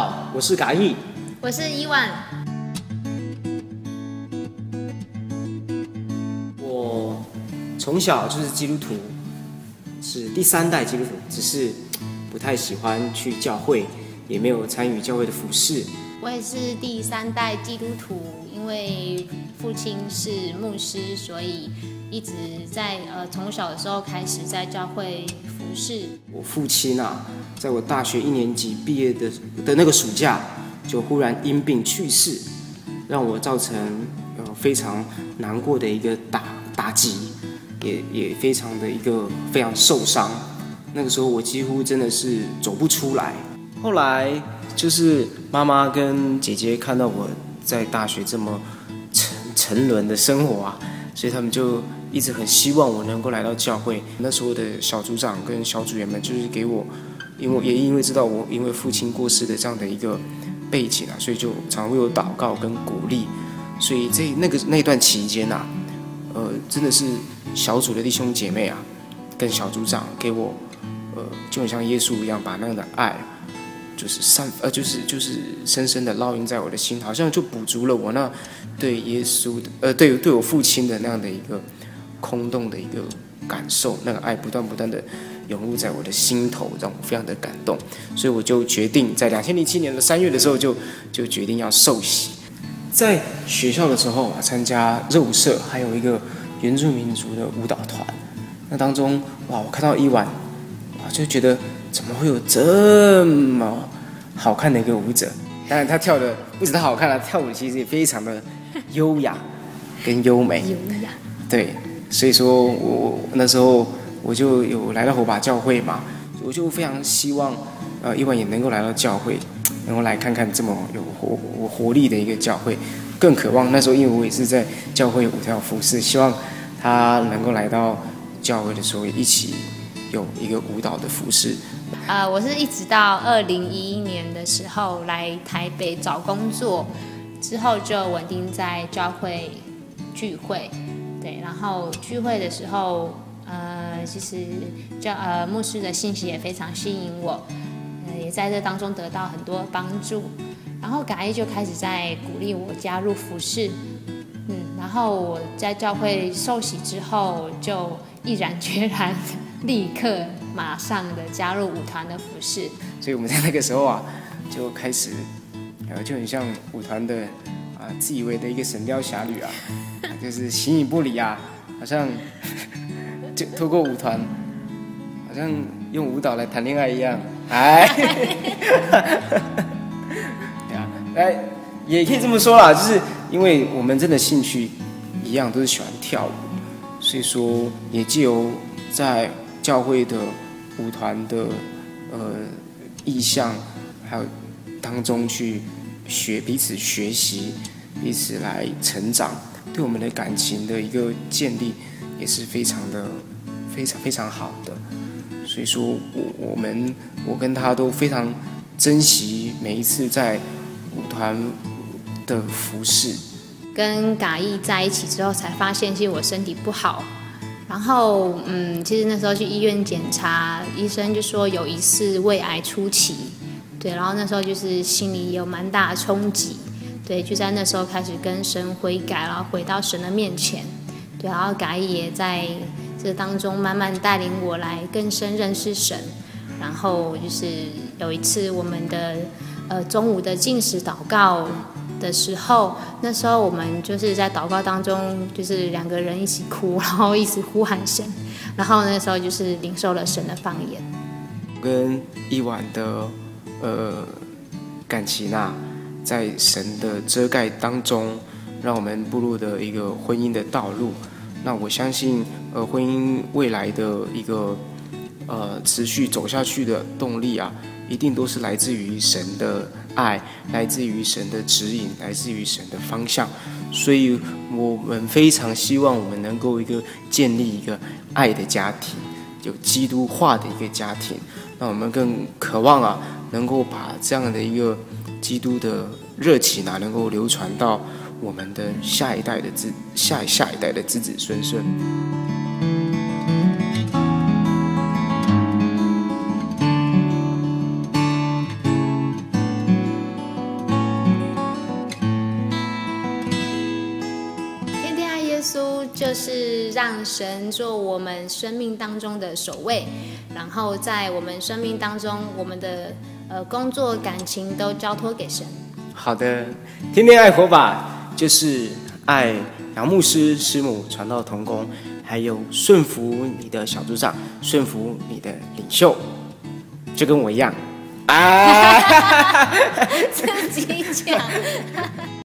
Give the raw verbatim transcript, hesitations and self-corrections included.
好，我是嘎毅， 我是伊万。 我从小就是基督徒，是第三代基督徒，只是不太喜欢去教会，也没有参与教会的服事。 我也是第三代基督徒，因为父亲是牧师，所以一直在呃从小的时候开始在教会服事。 我父亲啊，在我大学一年级毕业的的那个暑假，就忽然因病去世，让我造成呃非常难过的一个打打击，也也非常的一个非常受伤。那个时候我几乎真的是走不出来。后来就是妈妈跟姐姐看到我在大学这么沉沉沦的生活啊，所以他们就一直很希望我能够来到教会。那时候的小组长跟小组员们就是给我，因为也因为知道我因为父亲过世的这样的一个背景啊，所以就常为我祷告跟鼓励。所以在那个那段期间啊，呃，真的是小组的弟兄姐妹啊，跟小组长给我，呃，就很像耶稣一样，把那样的爱。就是散呃，就是就是深深的烙印在我的心，好像就补足了我那对耶稣的呃对对我父亲的那样的一个空洞的一个感受，那个爱不断不断的涌入在我的心头，让我非常的感动。所以我就决定在两千零七年的三月的时候就就决定要受洗。在学校的时候啊，参加热舞社，还有一个原住民族的舞蹈团。那当中哇，我看到伊婉，哇，就觉得。怎么会有这么好看的一个舞者？当然，他跳的不止他好看了，跳舞其实也非常的优雅跟优美。 优雅。 对，所以说我那时候我就有来到火把教会嘛，我就非常希望呃伊万也能够来到教会，能够来看看这么有活活力的一个教会。更渴望那时候，因为我也是在教会舞跳服侍，希望他能够来到教会的时候一起有一个舞蹈的服侍。 呃，我是一直到二零一一年的时候来台北找工作，之后就稳定在教会聚会，对，然后聚会的时候，呃，其实教呃牧师的信息也非常吸引我，呃，也在这当中得到很多帮助，然后嘎毅就开始在鼓励我加入服事，嗯，然后我在教会受洗之后，就毅然决然，立刻。马上的加入舞团的服事， 所以我们在那个时候啊，就开始，呃，就很像舞团的啊、呃，自以为的一个神雕侠侣啊，就是形影不离啊，好像就透过舞团，好像用舞蹈来谈恋爱一样，哎，对啊，哎，也可以这么说啦，就是因为我们真的兴趣一样，都是喜欢跳舞，所以说也藉由在教会的舞团的呃意向，还有当中去学彼此学习，彼此来成长，对我们的感情的一个建立也是非常的非常非常好的。所以说我我们我跟他都非常珍惜每一次在舞团的服事。 跟嘎毅在一起之后，才发现其实我身体不好。然后，嗯，其实那时候去医院检查，医生就说有疑似胃癌初期，对，然后那时候就是心里有蛮大的冲击，对，就在那时候开始跟神悔改，然后回到神的面前，对，然后嘎毅也在这当中慢慢带领我来更深认识神，然后就是有一次我们的呃中午的禁食祷告的时候，那时候我们就是在祷告当中，就是两个人一起哭，然后一直呼喊神，然后那时候就是领受了神的方言。 跟伊婉的呃感情啊，在神的遮盖当中，让我们步入的一个婚姻的道路。那我相信，呃，婚姻未来的一个呃持续走下去的动力啊，一定都是来自于神的爱，来自于神的指引，来自于神的方向。所以我们非常希望我们能够一个建立一个爱的家庭，有基督化的一个家庭。那我们更渴望啊，能够把这样的一个基督的热情啊，能够流传到我们的下一代的子下下一代的子子孙孙。 就是让神做我们生命当中的首位，然后在我们生命当中，我们的呃工作、感情都交托给神。 好的，天天爱火把就是爱杨牧师师母传道同工，还有顺服你的小组长，顺服你的领袖，就跟我一样啊， 自己讲。